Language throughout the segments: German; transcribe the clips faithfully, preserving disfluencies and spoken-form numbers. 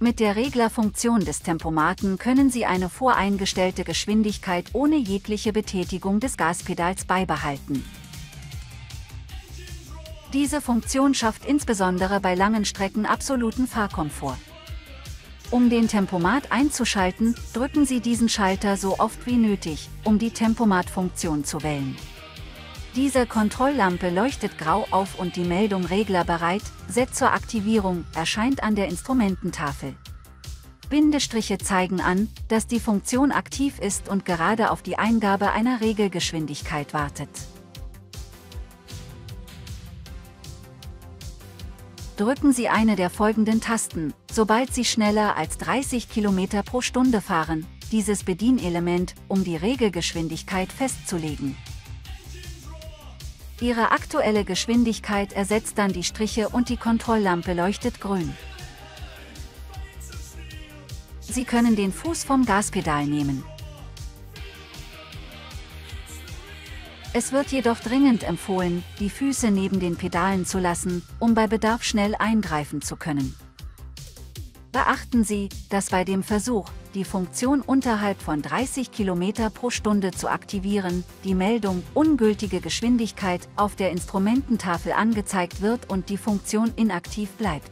Mit der Reglerfunktion des Tempomaten können Sie eine voreingestellte Geschwindigkeit ohne jegliche Betätigung des Gaspedals beibehalten. Diese Funktion schafft insbesondere bei langen Strecken absoluten Fahrkomfort. Um den Tempomat einzuschalten, drücken Sie diesen Schalter so oft wie nötig, um die Tempomat-Funktion zu wählen. Diese Kontrolllampe leuchtet grau auf und die Meldung Regler bereit, set zur Aktivierung erscheint an der Instrumententafel. Bindestriche zeigen an, dass die Funktion aktiv ist und gerade auf die Eingabe einer Regelgeschwindigkeit wartet. Drücken Sie eine der folgenden Tasten, sobald Sie schneller als dreißig Kilometer pro Stunde fahren, dieses Bedienelement, um die Regelgeschwindigkeit festzulegen. Ihre aktuelle Geschwindigkeit ersetzt dann die Striche und die Kontrolllampe leuchtet grün. Sie können den Fuß vom Gaspedal nehmen. Es wird jedoch dringend empfohlen, die Füße neben den Pedalen zu lassen, um bei Bedarf schnell eingreifen zu können. Beachten Sie, dass bei dem Versuch, die Funktion unterhalb von dreißig Kilometer pro Stunde zu aktivieren, die Meldung ungültige Geschwindigkeit auf der Instrumententafel angezeigt wird und die Funktion inaktiv bleibt.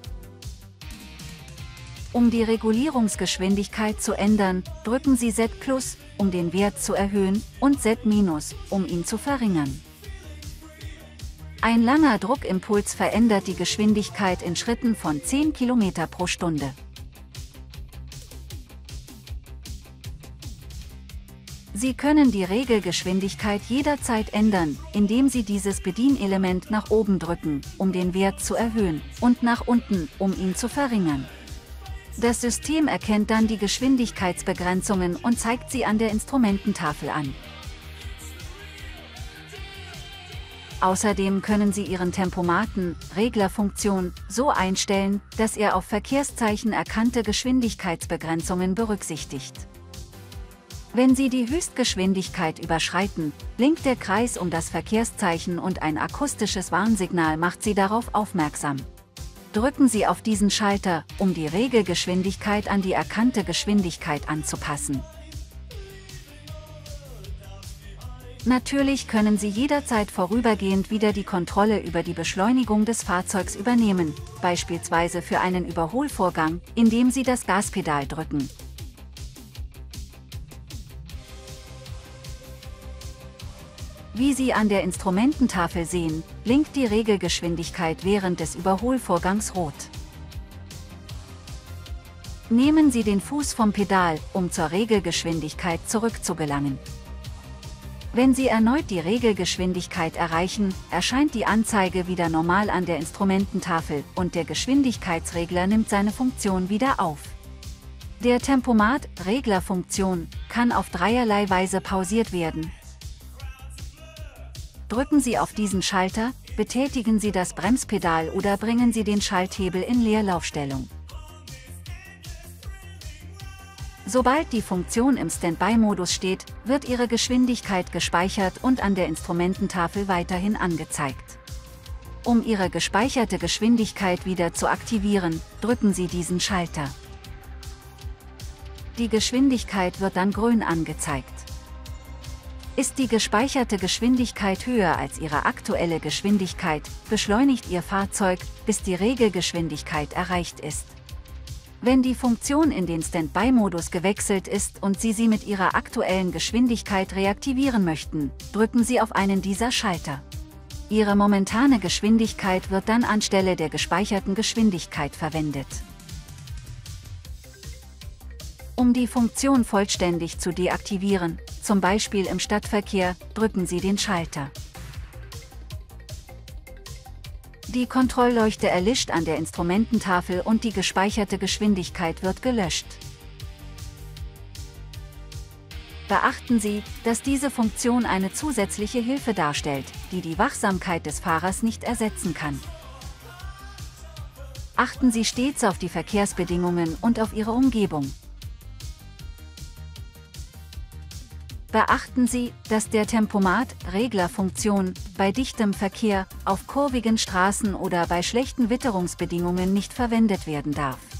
Um die Regulierungsgeschwindigkeit zu ändern, drücken Sie set plus, um den Wert zu erhöhen, und set minus, um ihn zu verringern. Ein langer Druckimpuls verändert die Geschwindigkeit in Schritten von zehn Kilometer pro Stunde. Sie können die Regelgeschwindigkeit jederzeit ändern, indem Sie dieses Bedienelement nach oben drücken, um den Wert zu erhöhen, und nach unten, um ihn zu verringern. Das System erkennt dann die Geschwindigkeitsbegrenzungen und zeigt sie an der Instrumententafel an. Außerdem können Sie Ihren Tempomaten, Reglerfunktion, so einstellen, dass er auf Verkehrszeichen erkannte Geschwindigkeitsbegrenzungen berücksichtigt. Wenn Sie die Höchstgeschwindigkeit überschreiten, blinkt der Kreis um das Verkehrszeichen und ein akustisches Warnsignal macht Sie darauf aufmerksam. Drücken Sie auf diesen Schalter, um die Regelgeschwindigkeit an die erkannte Geschwindigkeit anzupassen. Natürlich können Sie jederzeit vorübergehend wieder die Kontrolle über die Beschleunigung des Fahrzeugs übernehmen, beispielsweise für einen Überholvorgang, indem Sie das Gaspedal drücken. Wie Sie an der Instrumententafel sehen, blinkt die Regelgeschwindigkeit während des Überholvorgangs rot. Nehmen Sie den Fuß vom Pedal, um zur Regelgeschwindigkeit zurückzugelangen. Wenn Sie erneut die Regelgeschwindigkeit erreichen, erscheint die Anzeige wieder normal an der Instrumententafel und der Geschwindigkeitsregler nimmt seine Funktion wieder auf. Der Tempomat-Reglerfunktion kann auf dreierlei Weise pausiert werden. Drücken Sie auf diesen Schalter, betätigen Sie das Bremspedal oder bringen Sie den Schalthebel in Leerlaufstellung. Sobald die Funktion im Standby-Modus steht, wird Ihre Geschwindigkeit gespeichert und an der Instrumententafel weiterhin angezeigt. Um Ihre gespeicherte Geschwindigkeit wieder zu aktivieren, drücken Sie diesen Schalter. Die Geschwindigkeit wird dann grün angezeigt. Ist die gespeicherte Geschwindigkeit höher als Ihre aktuelle Geschwindigkeit, beschleunigt Ihr Fahrzeug, bis die Regelgeschwindigkeit erreicht ist. Wenn die Funktion in den Standby-Modus gewechselt ist und Sie sie mit Ihrer aktuellen Geschwindigkeit reaktivieren möchten, drücken Sie auf einen dieser Schalter. Ihre momentane Geschwindigkeit wird dann anstelle der gespeicherten Geschwindigkeit verwendet. Um die Funktion vollständig zu deaktivieren, zum Beispiel im Stadtverkehr, drücken Sie den Schalter. Die Kontrollleuchte erlischt an der Instrumententafel und die gespeicherte Geschwindigkeit wird gelöscht. Beachten Sie, dass diese Funktion eine zusätzliche Hilfe darstellt, die die Wachsamkeit des Fahrers nicht ersetzen kann. Achten Sie stets auf die Verkehrsbedingungen und auf Ihre Umgebung. Beachten Sie, dass der Tempomat-Reglerfunktion bei dichtem Verkehr, auf kurvigen Straßen oder bei schlechten Witterungsbedingungen nicht verwendet werden darf.